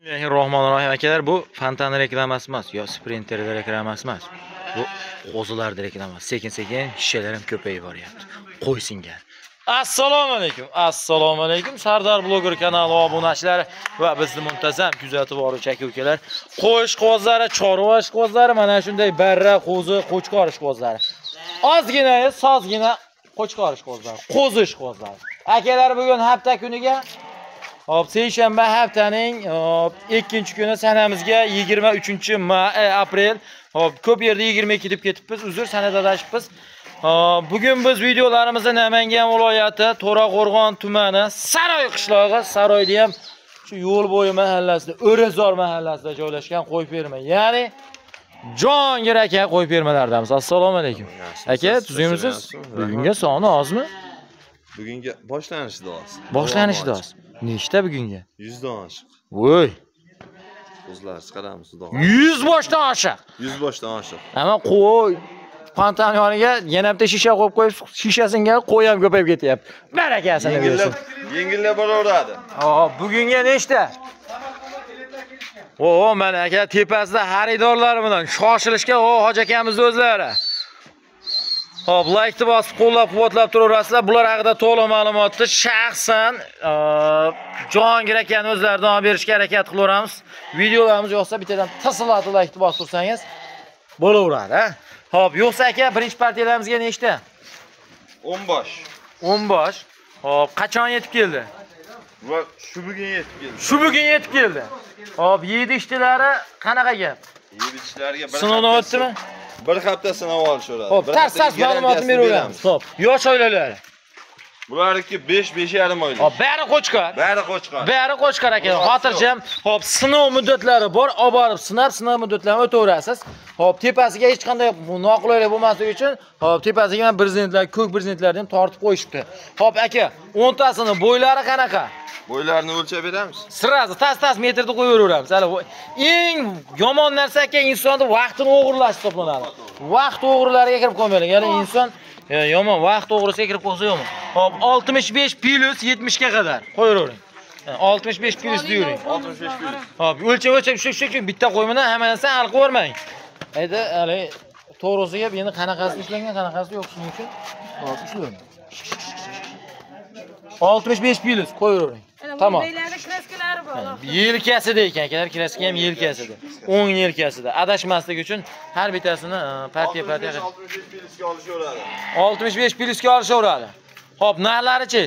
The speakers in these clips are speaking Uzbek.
Bismillahirrohmanirrohim akalar, bu Fontana reklamasi emas, yo Sprinter reklamasi emas. Bu qo'zilar reklamasi. Sekin-sekin shishalar ham ko'payib boryapti. Qo'ysinga. Assalomu alaykum. Assalomu alaykum. Sardar bloger kanali obunachilari va bizni muntazam kuzatib boruvchi aka-ukalar. Qo'sh qo'zlari, chorva qo'zlari, mana shunday barra, qo'zi, qo'chqor qo'zlari. Ozgina, sozgina qo'chqor qo'zlari, qo'zish qo'zlari. Akalar, bugun hafta kuniga hop, seshanba haftaning 2-kuni sanamizga 23-aprel. Hop, ko'p yerda 22 deb ketibmiz. Uzr, sanada adashibmiz. Bugun biz videolarimizni Namangan viloyati To'raqo'rg'on tumani Saroy qishlog'i, Saroyda ham shu yo'l bo'yi mahallasida, O'razor mahallasida joylashgan qo'y ferma, ya'ni Jongir aka qo'y fermalaridan. Assalomu alaykum. Aka, tuzimsiz? Bugunga soni ozmi? Bugunga boshlanishda oz. Boshlanishda oz. Nechta bugunga? 100 dan oshiq. Voy. Qo'zlar chiqaramiz xudo. 100 boshdan oshiq. 100 boshdan oshiq. Ama qo'y Fontana yoniga yana bitta shisha qo'yib qo'yib, shishasiga qo'y ham ko'payib ketyapti. Barakasini bersin. Yengillab bo'laveradi. Bugunga nechta? Mana aka tepasida xaridorlar bilan shoshilishga hoji akamizni o'zlari. Hop, like-ni bosib qo'llab-quvvatlab turaverasizlar. Bular haqida to'liq ma'lumotni shaxsan Jongir akaning o'zlaridan olib berishga harakat qilaveramiz. Videolarimiz yoqsa bittadan tashlab like-ni bosib tursangiz bo'laveradi, ha? Hop, yo'qsa aka, birinchi partiyalarimizga nechta? 10 bosh. 10 bosh. Hop, qachon yetib keldi? Va shu bugun yetib keldi. Shu bugun yetib keldi. Hop, yedishtilari qanaqa gap? Yedishlarga bir sinovdan o'tdimi? Bir hafta sinov olishadi. Hop, tars ma'lumotni beraveramiz. Hop, yosh oilalar. Bularniki 5-5,5 oylik. Hop, bari qo'chqor. Bari qo'chqor. Bari qo'chqor aka. Xotirjam. Hop, sinov muddatlari bor. Olib borib sinov muddatlarini o'taverasiz. Hop, tepasiga hech qanday noqulaylik bo'lmasligi uchun, hop, tepasiga mana prezidentlar, ko'k prezidentlarni ham tortib qo'yishibdi. Hop, aka, 10 tasini bo'ylari qanaqa? Bo'ylarini o'lchab beramiz. Sirazi tas metrda qo'yaveramiz. Hali eng yomon narsa aka, insonning vaqtini o'g'irlash hisoblanadi. Vaqt o'g'rilariga kirib qolmaylik. Ya'ni inson yomon vaqt o'g'risiga kirib qolsa yomon. Hop, 65 plus 70 ga qadar qo'yavering. 65 plus deyvering. 65 plus. Hop, o'lchab shu bitta qo'ymadan hamma narsani hal qilib bermang. Ayda, hali to'g'risiga endi qanaqasi ishlangan, qanaqasi yo'q shuning uchun. Hop, ishlang. 65 plus qo'yavering. Tamam. Kraskalari bor. Yelkasida ekan akalar, kraska ham yelkasida. 10 yelkasida. Adashmaslik uchun har bittasini partiya 65 plusga olishaveradi. 65 plusga olishaveradi. Hop, narxlari-chi?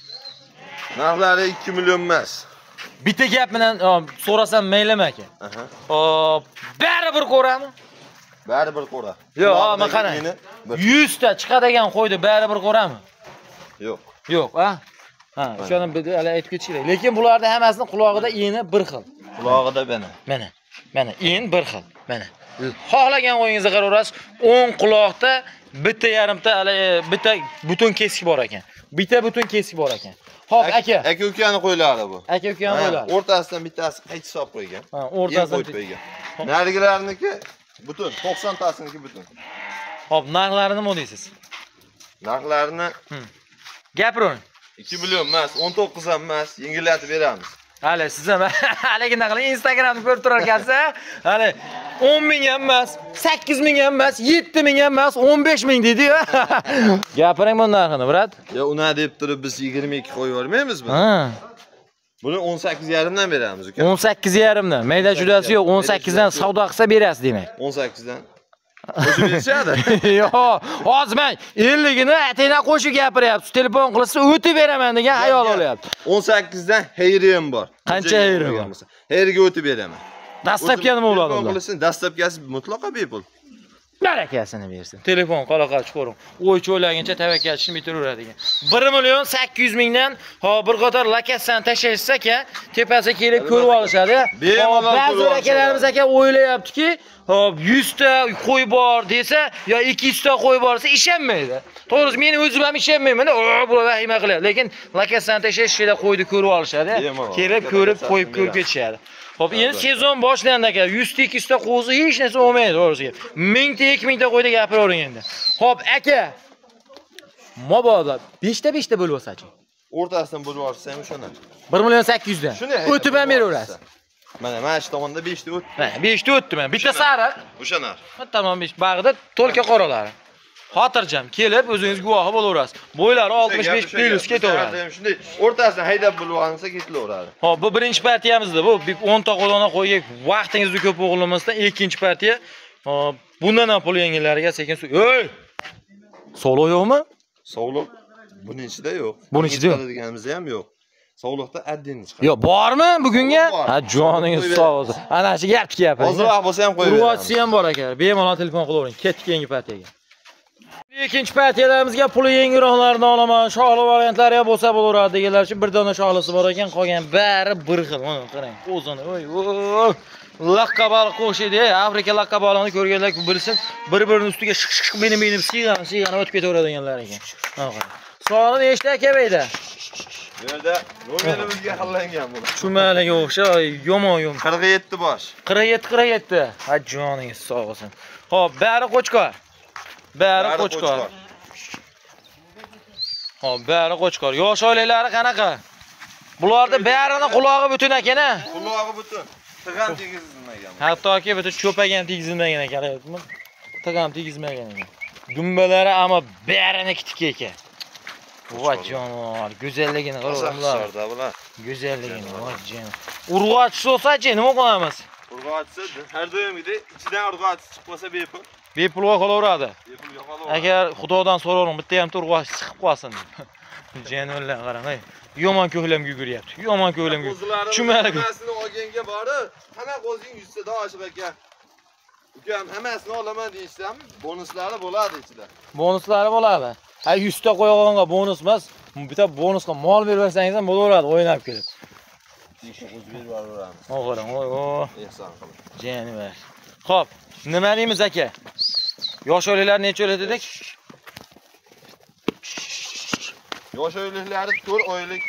Narxlari 2 million emas. Bitta gap bilan so'rasam maylama aka. Hop, baribir ko'rami? Baribir ko'ra. Yo'q, men qarang. 100 ta chiqadigan qo'ydi baribir ko'rami? Yo'q. Yo'q, ha? Ha, shuni hali aytib ketish kerak. Lekin bularda hammasini quloqida eni bir xil. Qulog'ida Mana, en bir xil. Mana. Xohlagan o'yingizga qaraverasiz. 10 quloqda bitta yarimta hali bitta butun kesik bor ekan. Bitta butun kesik bor ekan. Hop, aka. Aka-ukani qo'ylari bu. Aka-ukani qo'ylari. O'rtasidan bittasi qaychi solib qo'ygan. Ha, o'rtasidan qo'ygan. Narigilarniki butun, 90 tasiniki butun. Hop, narxlari nima deysiz? Narxlarini gapiring. 2 million emas, 19 ham emas, yengillatib beramiz. Hali siz ham haligina qiling, Instagramni ko'rib turar ekansiz, hali 10 ming ham emas, 8 ming ham emas, 7 ming ham emas, 15 ming dedi-yu. Gapiring bu narxini, brat. Ya una deb turib biz 22 qo'yib yormaymiz buni. Ha. Buni 18,5 dan beramiz uka. 18,5 dan. Mayda judasi yo'q, 18 dan savdo qilsa berasiz demak. 18 dan. Qo'shib berishadi. Yo'q, hozmang 50 ni ataydan qo'shib gapiryapsiz. Telefon qilsa o'tib beraman degan hayol olyapti. 18 dan heyri ham bor. Qancha heyri bor? Heyriga o'tib beraman. Dastlabki nima bo'ladi? Telefon qilsin, dastlabkasi mutlaqo bepul. Barakasini bersin. Telefon qaloqat chiqaring. O'ychi o'ylaguncha tavakkalchini bitiraveradigan. 1 million 800 mingdan bir qator lokatsiyani tashlaysiz aka, tepasiga kelib ko'rib olishadi. Ba'zi akalarimiz aka o'ylayaptiki, hop 100 ta qo'y bor desa, yo 200 ta qo'y borsa ishonmaydi. To'g'risi men o'zim ham ishonmayman. Bu vahima qilyapti. Lekin lokatsiyani tashlash yerda qo'yni ko'rib olishadi. Kelib ko'rib qo'yib ko'rib ketishadi. Hop, endi sezon boshlandi aka. 100 ta 200 ta qo'zi hech narsa olmaydi, to'g'risi. 1000 ta 2000 ta qo'yda gapiravering endi. Hop, aka. Mobodo 5 ta bo'lib olsa-chi? O'rtasidan bo'lib olsa ham shuni. 1 million 800 dan. O'tib ham beraverasiz. Mana shu tomonda 5 ta o't. Ha, 5 ta o'tdi men. Bitta sariq. O'sha nar. Tamam, bag'ida to'lka qoralari. Xotirjam kelib o'zingiz guvohi bo'laverasiz. Bo'ylari 65 plus ketaveradi. Shunday o'rtasidan haydab bo'lgansa ketilaveradi. Hop, bu birinchi partiyamizda. Bu 10 ta qo'lona qo'yib, vaqtingizni ko'p o'g'irlamasdan ikkinchi partiya. Hop, bundan ham pul yengillariga sekin Ey! Solo yo'qmi? Sog'liq buning ichida yo'q. Buning ichida yo'q. Deganimizda ham yo'q. Sog'liqda addinni chiqadi. Yo, bormi bugunga? Ha, joningiz sog' bo'lsin. Ana shu gapni gapiring. Hozir vaqt bo'lsa ham qo'yib Uruvchisi ham bor ekan. Bemalol telefon qilavering. Ketdik keyingi partiyaga. Ikkinchi partiyalarimizga puli yengiroqlarni olaman. Shohli variantlari ham bo'lsa bo'laveradi deganlar uchun bir dona shohlisi bor ekan, qolgan bari bir xil. Mana qarang, o'zini, oy. Laqqabali qo'shidi, Afrika laqqabalini ko'rganlar bilsin, bir-birini ustiga shiq benim siyg'ani o'tib ketaveradiganlar ekan. Mana qarang. Soni nechta aka beyda? Bu yerda nomerimizga xillangan bu. Shumaliga o'xshay, yomon. 47 bosh. 47. Ha, joningiz sog' bo'lsin. Xo'p, bari qo'chqor. Bari qo'chqor. Xo'p, bari qo'chqor. Yosh oilalari qanaqa? Bularda barini qulog'i butun ekan-a? Qulog'i butun. Tig'am tegizilmagan. Hattoki butun cho'pak ham tegizilmagan ekan. Tig'am tegizmagan ekan. Dumbalari ama barini kitik ekan. Voy jonivor, go'zalligini qaranglar. bular. Go'zalligini, voy jon. Urg'ochisi bo'lsa-chi, nima qilamiz? Urg'ochisi har doimgidek ichidan urg'ochisi chiqib qolsa bepul. Bepulga qolaveradi. Bepul yo'qolaveradi. Agar Xudodan so'ravering, bitta ham urg'ochisi chiqib qolsin. Jonivor qarang, yomon ko'klam yuguryapti. Yomon ko'klam yuguryapti. Shumalik. Hammasini olganga borib, hamma qo'zing yuzsida oshib aka. Ukam hammasini olaman deysam, bonuslari bo'ladi ichida. Bonuslari bo'ladi. Ha 100 ta qo'yganga bonus emas, bitta bonusga mol bersangiz ham bo'laveradi, o'ynab kelib. O'z berib yuboramiz. O'g'lim, oy. Ehson qilib. Jonivor. Xo'p, nima deymiz aka? Yosh oilalar necha oylik dedik? Yosh oyliklari 4 oylik.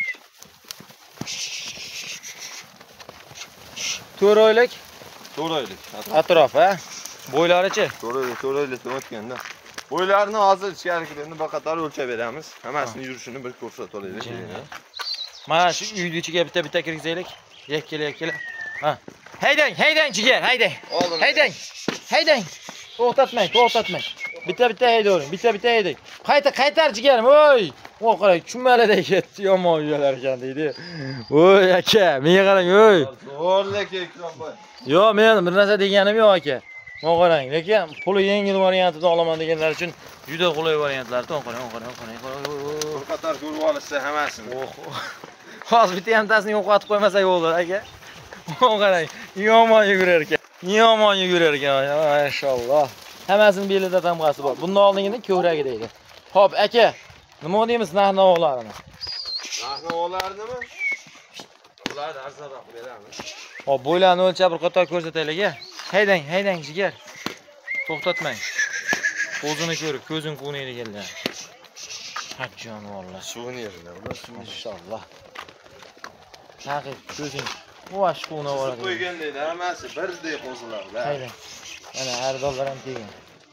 4 oylik 4 oylik. atrof, ha? Bo'ylarichi? 4 oylik o'tganda. Bo'ylarini hozir ichkarikilarni baqator o'lchab beramiz. Hammasini yurishini bir ko'rsatib olaylik. Mana shu uyning ichiga bitta kirgizaylik. Yakkala. Ha. Haydang, jigar, haydang. Haydang. To'xtatmang. Bitta haydavering, bitta haydang. Qaytar jigarim, oy. O qarang, chumaladek ketdi, yomon uyalar ekan deydi. Oy aka, menga qarang, oy. Zo'rlik ekranboy. Yo, men bir narsa deganim yo'q aka. Mana qarang, lekin puli yengil variantida olaman deganlar uchun juda qulay variantlar. Qarang. Bir qator ko'rib olsa hammasini. Hozir bitta hamtasini yo'qotib qo'ymasak bo'ladi aka. Mana qarang, yomon yugurar ekan. Maşallah. Hammasini belida tamg'asi bor. Bundan oldingida ko'ragi deydi. Xo'p, aka, nima deymiz narx-navolarni? Narx-navolarnimi? Ularni arzonroq beramiz. Xo'p, bo'ylarni o'lchab bir qator ko'rsataylik. Haydang, jigar. To'xtatmang. O'zini ko'rib, ko'zing quvnaydi kelgan. Haq jonivorlar. Suvenirlar, ular Maşallah. Taqib ko'zing Vosh quvna boradi. Qo'ygandayda hammasi birdek qo'zilarda. Haydang. Mana ardollar ham kelgan.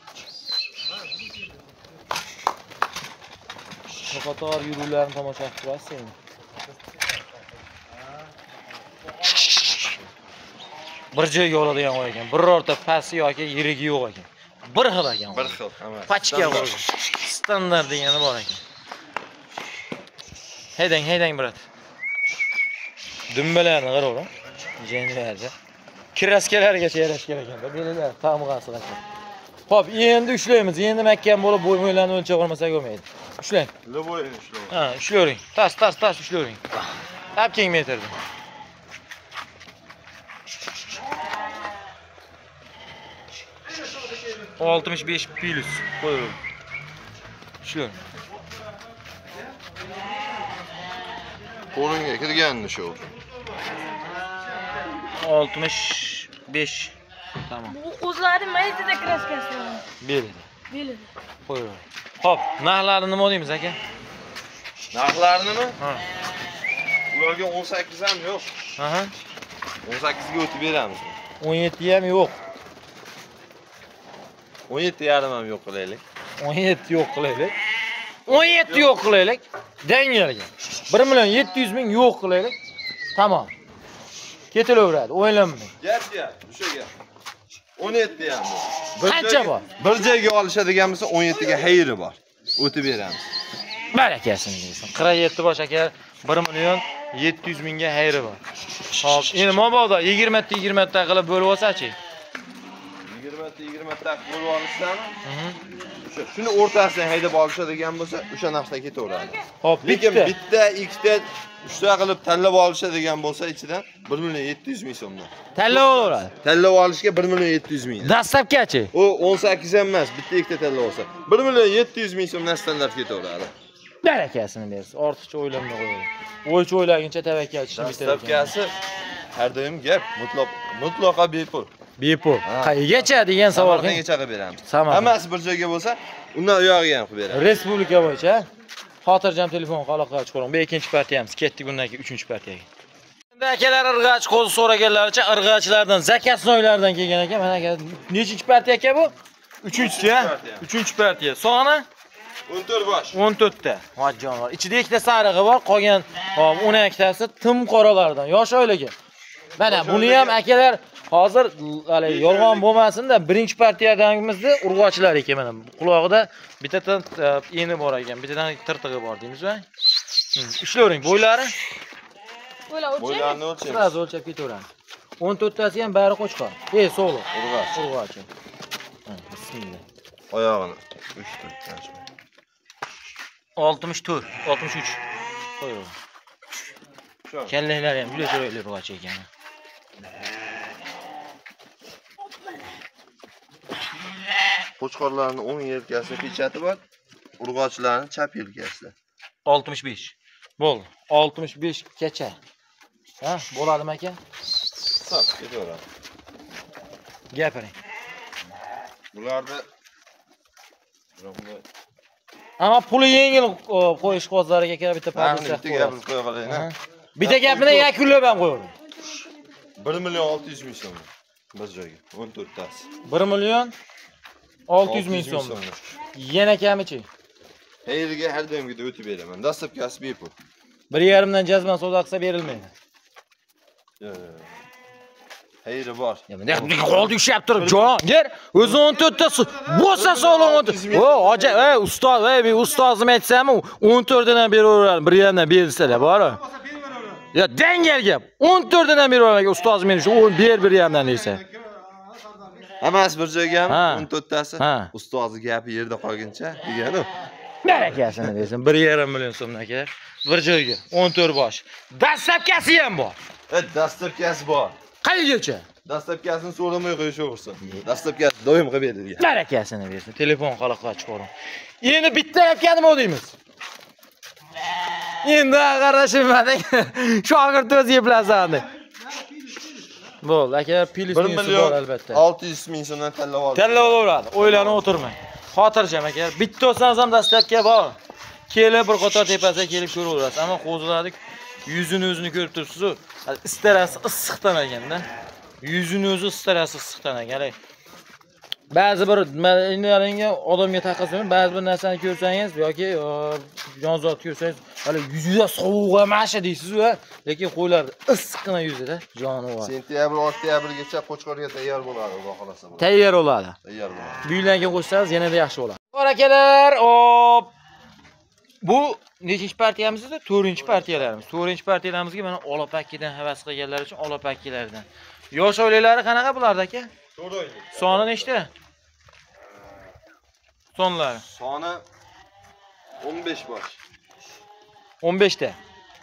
Bu qator yuruvlarni tomosha qilib turasiz. Bir joyga oladigan qo'y ekan. Birorta pasti yoki yirigi yo'q ekan. Bir xil ekan. Bir xil, hammasi. Pachka qo'y. Standart degani bor ekan. Haydang, brat. Dumbalarni qarang. Jenlarga. Kiraskalarigacha yarashgan ekan. Belalar tamg'asi ekan. Xo'p, endi ushlaymiz. Endi mahkam bo'lib bo'ylarni o'lchab olmasak bo'lmaydi. Ushlang. Lo'boyni ushlang. Ha, ushlayvering. Tas ushlayvering. Tap keng metrda. Oltmish besh plus qo'ying. Ushlang. Qo'lingga kirganini shu. 65. Tamam. Bu qo'zlari mayda kraskasi. Belida. Qo'ying. Xo'p, narxlarini nima deymiz aka? Narxlarinimi? Ha. Ularga 18 ham yo'q. Aha. 18 ga o'tib beramiz. 17 ham yo'q. 17,5 ham yo'q qilaylik. 17 yo'q qilaylik. 17 yo'q qilaylik. Dangalga. 1,700,000 yo'q qilaylik. Tamam. Ketilaveradi, o'ylanmang. Gap. O'shaga. 17 ham. Qancha bor? Bir joyga olishadigan bo'lsa 17 ga hayri bor. O'tib beramiz. Barakasini deysan. 47 bosh aka 1 million 700 mingga hayri bor. Hop, endi mabodo 20 ta 20 ta qilib bo'lib olsa-chi? 20 ta bo'lib olishsami? Shuni o'rtasidan haydab olishadigan bo'lsa, o'sha narxda ketaveradi. Hop, Lekin bitta, ikkita, uchta qilib tanlab olishadigan bo'lsa, ichidan 1 million 700 ming so'mdan. Tanlab olaveradi. Tanlab olishga 1 million 700 ming. Dastlabgachi? U 18 ham emas, bitta ikkita tanlab olsa, 1 million 700 ming so'mdan standart ketaveradi. Barakasini bersin. Ortiqcha o'ylanmay qo'yadi. O'ychi o'ylaguncha tavakkalchini bitar ekan. Dastlabkasi har doim gap, mutlaqo bepul. Bepul. Qayergacha degan savol qiling. Samarqandgacha qilib beramiz. Samarqand. Hammasi bir joyga bo'lsa, undan uyog'iga ham qilib beramiz. Respublika bo'yicha xotirjam telefon aloqaga chiqaring. Bu ikkinchi partiyamiz. Ketdik undan keyin uchinchi partiyaga. Endi akalar irg'ach qo'zi so'raganlaricha irg'achlardan zakat noylaridan kelgan ekan. Mana aka nechinchi partiya aka bu? Uchinchisi, ha? Uchinchi partiya. Soni 14 bosh. 14 ta. Hojjon bor. Ichida ikkita sarig'i bor, qolgan 12 tasi tim qoralardan, yosh oilaga. Mana buni ham akalar hozir hali yolg'on bo'lmasin-da, birinchi partiyadagimizda urg'ochilar ekan mana. Qulog'ida bittadan eni bor ekan, bittadan tirtig'i bor deymiz-ku. Ishlavering, bo'ylari. Bo'ylarni o'lchaymiz. Sirasi o'lchab ketaveramiz. 14 tasi ham bari qo'chqor. So'g'liq. Urg'ochi. Bismillah. Oyog'ini 3 64, 63. Qo'ying. Kallalar ham juda chiroyli urg'ochi ekan. Qo'chqorlarning o'ng yelkasida pechati bor, urg'ochilarning chap yelkasida. 65. Bo'ldi. 65 gacha. Ha, bo'ladimi aka? Hisob ketaveradi. Gapiring. Bularda Ammo puli yengil qo'yish qo'zlariga kerak bitta partiya gapni qo'ya qolaylik. Bitta gapini yakunlab ham qo'yavering. 1 million 600 ming so'm. Bir joyga 14 tasi. 1 million 600 ming so'm. Yana kamichi? Hayriga har doimgidek o'tib beraman. Dastlabkasi bepul. 1.5 dan jazman savdo qilsa berilmaydi. Hayri bor. Bunday qoldi ushlab turib, Jahongir, o'zi 14 ta bo'lsa sog'lom. O, hoja, ustoz, ustozim aytsam, 14 dan beraveradi, 1.5 dan berilsa-da, bor. Ya dangal gap. 14 dan beraveradi, ustozim meni shu 1.5 dan desa. Hammasi bir joygami? Ha. 14 tasi. Ustozi gapi yerda qolguncha degani. Barakasini desin, 1.5 million so'mdan aka. Bir joyga 14 bosh. Dastlabkasi ham bor. Dastlabkasi bor. Qayergacha? Dastlabkasini so'ramay qo'yishaversin. Dastlabkasi doim qilib berilgan. Barakasini bersin. Telefon qaloqqa chiqaring. Endi bitta aytganimi deymiz? Endi qarashimadi. Shogird o'zi yeplasandi. Bo'ldi, aka, pilisni bor albatta. 600 ming so'mdan tanlab oldim. Tanlab olaveradi. O'ylanib o'tirmang. Xotirjam aka. Bitta o'sangiz ham dastlabki bor. Kelib bir qator tepasiga kelib ko'raverasiz. Ammo qo'zilarni o'zini ko'rib turibsiz-ku. Istarasi issiqdan ekanda. Yuzini o'zi istarasi issiqdan ekan. Ba'zi bir nimalarga odamga taqasizmi, ba'zi bir narsani ko'rsangiz yoki jonzot ko'rsangiz, hali yuzida sovuq emas deysiz-ku, lekin qo'ylar issiqqina yuzida jonivor. Sentyabr, oktyabrgacha qo'chqorga tayyor bo'ladi, xudo xolasa. Tayyor bo'ladi. Tayyor bo'ladi. Buylarga qo'shsangiz yanada yaxshi bo'ladi. Bor akalar, hop. Bu nechinchi partiyamizda? 4-partiyalarimiz. 4-partiyalarimizga mana olapakkidan havas qilganlar uchun olapakkilardan. Yosh oilalari qanaqa bularda aka? 4 oylik. Soni nechta? Sonlari. Soni 15 bosh. 15 ta.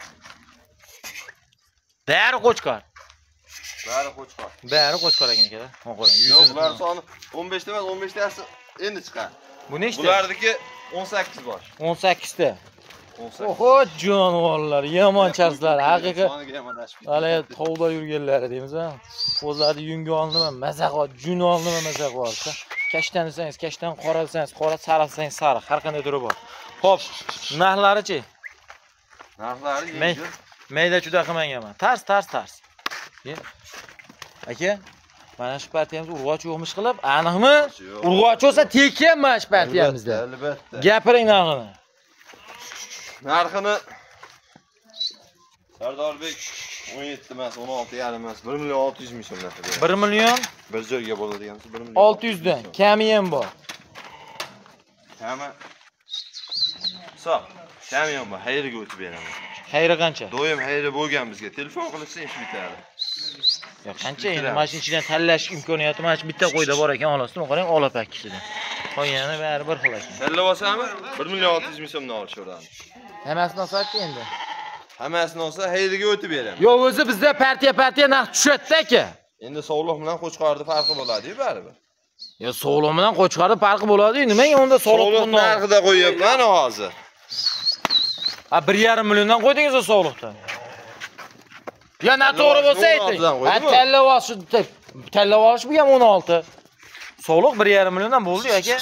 Bari qo'chqor. Bari qo'chqor. Bari qo'chqor ekan aka. Qarang, Yo'q, bular soni 15 ta emas, 15 tasi endi chiqadi. Bu nechta? Bulardagi 18 bosh. 18 ta. 18. Oho, jonivorlar, yomon charslar, haqiqat. Soniga ham adashib. Hali tovda yurganlari deymiz-a. O'zlari yungon nima, mazaq bor, junon nima mazaq bor. Kashtan desangiz, kashtan, qora desangiz, qora, sariq desangiz, sariq, har qanday turi bor. Xo'p, narxlari-chi? Narxlari yengil. Mayda juda qilmanganman. Tars. Aka, mana shu partiyamiz urg'och yo'qmish qilib, aniqmi? Urg'och bo'lsa tekin mana shu partiyamizda. Albatta. Gapiring narxini. Narxini Sardorbek 17 emas, 16 yarim emas, 1 million 600 ming so'mdan. 1 million Bir joyga bo'ladigan 1 million 600 dan. Kami ham bor. Hamma Sağ. Kamiyon bor, xayriga o'tib beraman. Xayri qancha? Doim xayri bo'lgan bizga telefon qilishsa ish bitadi. Yo'q, qancha endi mashina ichidan tanlash imkoniyati mana shu bitta qo'yda bor ekan, olasizmi? Qarang, ola pakkisidan. Qolgani bari bir xil ekan. Tanlab olsami? 1 million 600 ming so'mdan olishaveradi. Hammasini olsa-chi endi. Hammasini olsa xayriga o'tib beraman. Yo'q, o'zi bizda partiya narx tushadi aka. Endi sog'liq bilan qo'chqorni farqi bo'ladi-ku baribir. Yo, sog'liq bilan qo'chqorni farqi bo'ladi-ku. Nimaga unda sog'liq narxida qo'yapman hozir. Ha 1,5 milliondan qo'ydingiz sog'liqdan. Ya noto'g'ri bo'lsa ayting. Ha tanlab olish bu ham 16. Sog'liq 1,5 milliondan bo'ldi aka.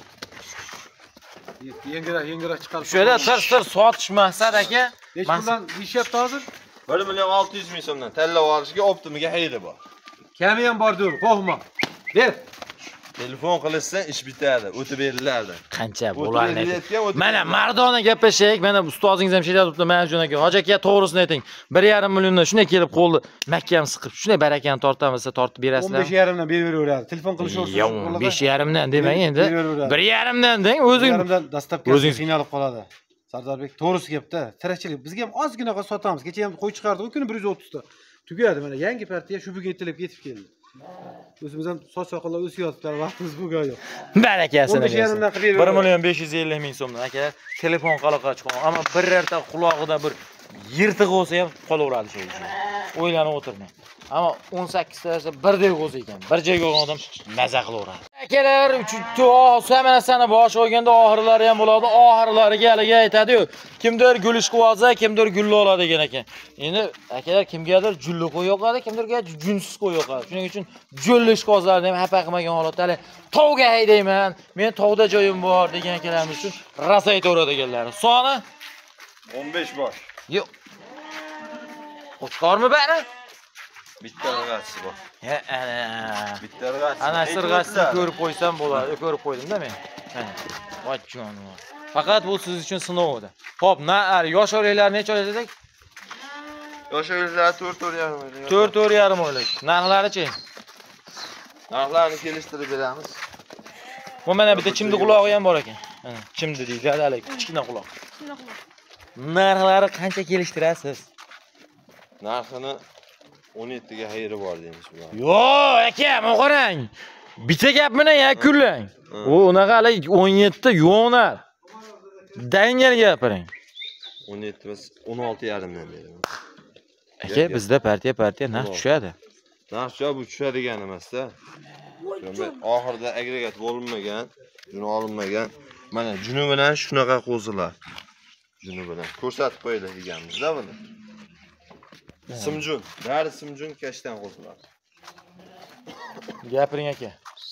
Yengiroq chiqarib. Shu yerda tir sotish maqsad aka. Nech puldan deyishyapti hozir? 1 million 600 ming so'mdan tanlab olishga optimiga xayri bor. Kami ham bor dur, qo'rqma. Ber. Telefon qilishsan ish bitadi, o'tib beriladi. Qancha bo'ladi? Mana mardona gaplashaylik. Mana ustozingiz ham shaytotibdi, mana shuni aka. Hoji aka to'g'risini ayting. 1,5 milliondan shunday kelib qo'lni mahkam siqib, shunday barakani tortamiz, tortib berasizlar. 15,5 dan beraveradi. Telefon qilishorsiz. Yo'q, 5,5 dan demang endi. 1,5 dan deng, o'zing. 1,5 dan dastlabki qiynalib qoladi. Sardorbek to'g'risi gapda. Tirikchilik bizga ham ozgina qilib sotamiz. Kecha ham qo'y chiqardik, kuni 130 ta. Tugadi mana yangi partiya shu bugun yetilib ketib keldi. O'zimiz ham soch soqollar o'syaptilar, vaqtimiz bo'lgan yo'q. Barakasini. 15,5 dan qilib 1 million 550 ming so'mdan aka. Telefon qaloqa chiqqan. Ammo birorta qulog'ida bir yirtiq bo'lsa ham qolaveradi shu ish. O'ylanib o'tirmang. Ammo 18 tasi birdek o'zi ekan. Bir joyga olgan odam maza qilaveradi. Akalar, 3 narsani bosh olganda oxirlari ham bo'ladi. Oxirlariga haliga aytadi-yu, kimdir gul ish qilib olsa, kimdir gulli oladi degan ekan. Endi akalar kimgadir julli qo'y yoqadi, kimdirga junsiz qo'y yoqadi. Shuning uchun julli ish qozlarni ham hapa qilmagan holatda hali tovga haydayman. Men tovda joyim bor degan akalarimiz uchun rosa aytaveradiganlar. Soni 15 bosh. yo'q. Qo'chqormi bari? Bitta rag'asi bor. Ha, ana. Bitta rag'asi. Ana sirg'asini ko'rib qo'ysam bo'ladi. Ko'rib qo'ydim-da men. Mana. Voy jonim. Faqat bu siz uchun sinov edi. Xo'p, yosh o'g'illar necha oylik dedik? Yosh o'g'illar 4,5 oylik. 4,5 oylik. Narxlari-chi? Narxlarni kelishtirib beramiz. Bu mana bitta chimdi qulog'i ham bor ekan. Mana chimdi deyiladi, hali kichkina quloq. Narxlari qancha kelishtirasiz? Narxini 17 ga xayri bor deymiz bular. Yo'q, aka, men qarang. Bitta gap bilan yakunlang. U unaqa hali 17 yo'nar. Dangal gapiring. 17 emas, 16,5 dan beraman. Aka, bizda partiya narx tushadi. Narx bu tushadigan emas-da. Oxirida agregat bo'linmagan, juni olinmagan. Mana juni bilan shunaqa qo'zilar. Juni bilan ko'rsatib qo'ylar deganmiz-da buni. Simjun, bari simjun kashtan qo'zilar. Gapiring aka.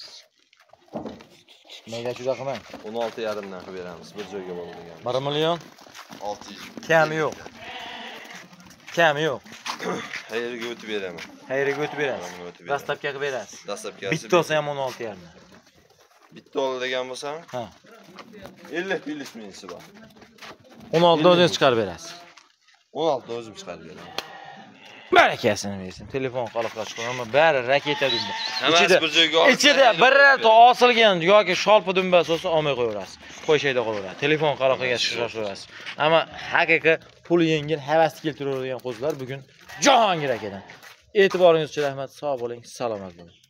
Mayda juda qilmang. 16,5 dan qilib beramiz, bir joyga bo'ladigan. 1 million 600. Kami yo'q. Kami yo'q. Xayriga o'tib beraman. Xayriga o'tib berasiz. Dastlabki qilib berasiz. Dastlabki. Bitta olsa ham 16,5. Bitta oladigan bo'lsam, Ha. 50 mingsi bor. 16 dan o'zingiz chiqarib berasiz. 16 dan o'zim chiqarib beraman. Barakasini bersin. Telefon qaloqqa chiqqan, ammo bari raketa dumba. Hammasi bir joyga olib. Ichida birorta osilgan yoki sholpi dumbasi bo'lsa olmay qo'yaverasiz. Qo'yishayda qolaveradi. Telefon qaloqqa chiqarasiz. Ammo haqiqiy pul yengil, havas keltiradigan qo'zlar bugun Jahongir akadan. E'tiboringiz uchun rahmat. Sog' bo'ling, salomat bo'ling.